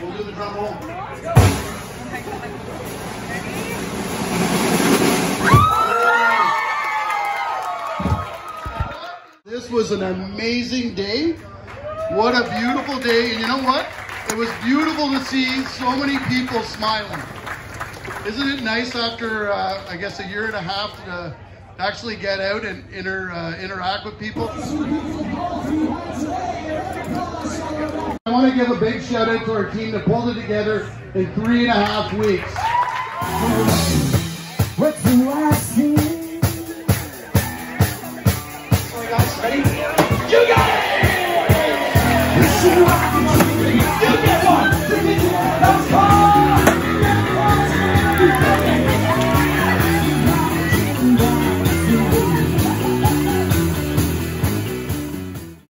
We'll do the drum roll. This was an amazing day. What a beautiful day. And you know what? It was beautiful to see so many people smiling. Isn't it nice after, I guess, a year and a half to actually get out and interact with people? I want to give a big shout out to our team that pulled it together in 3.5 weeks. What do I see? All right, guys, ready? You got it!